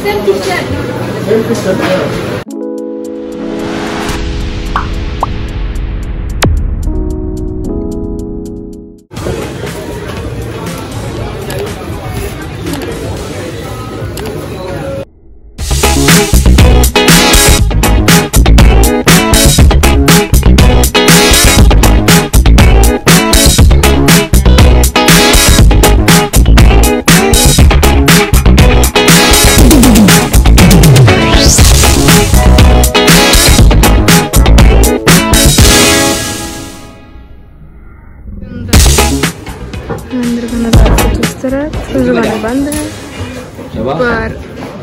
Self-kitchen, yeah. अंदर का नज़ारा कुछ इस तरह, दुकानें बंद है पर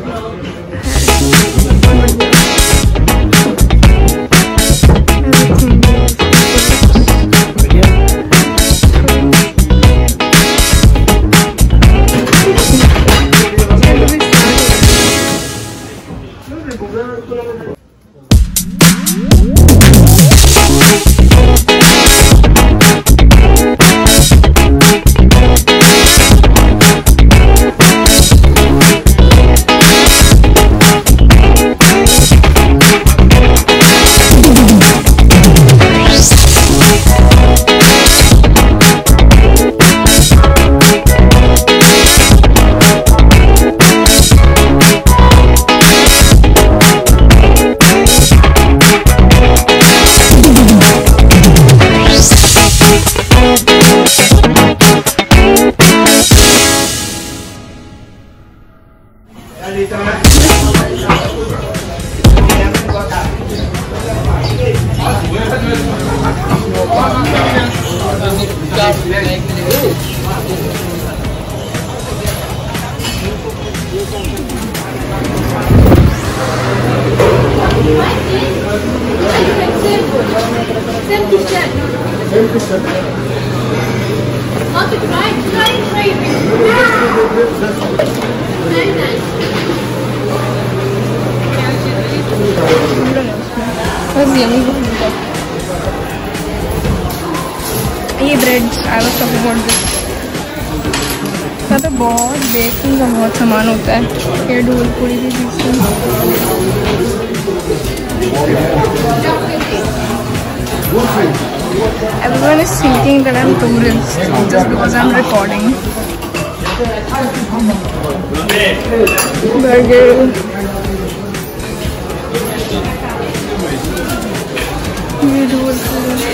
ये breads I was talking about this का तो बहुत बेकिंग का बहुत सामान होता है। ये ढोल पूरी भी Everyone is thinking that I'm tourist just because I'm recording. Burger. ये ढोल पूरी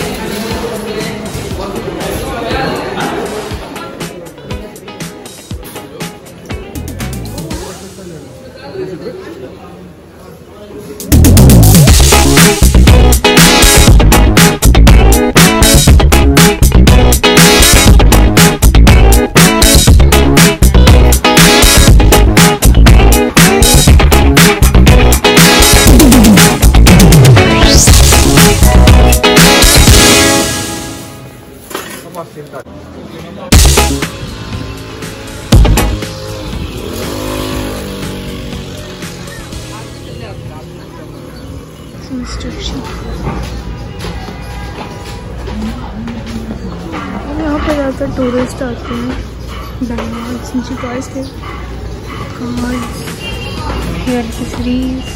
यहाँ पर ज़्यादातर टूरिस्ट आते हैं। बैग्स, गाइस के cards, hair accessories.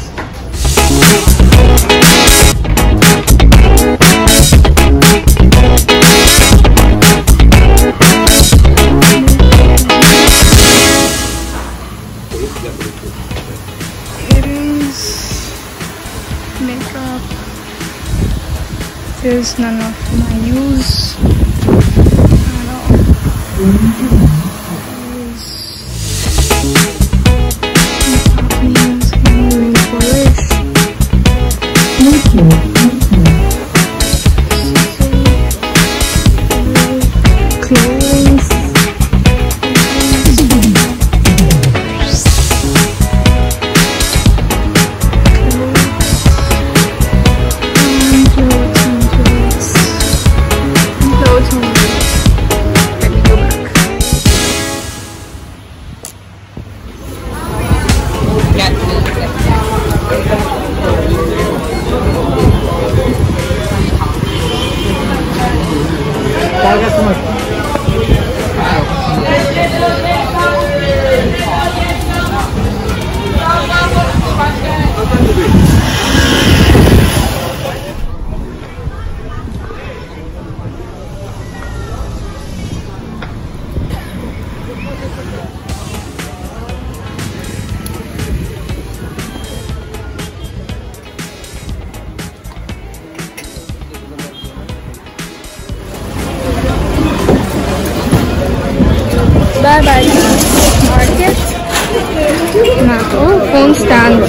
Makeup. There's none of my use. Bye bye. Market. Oh, phone stands.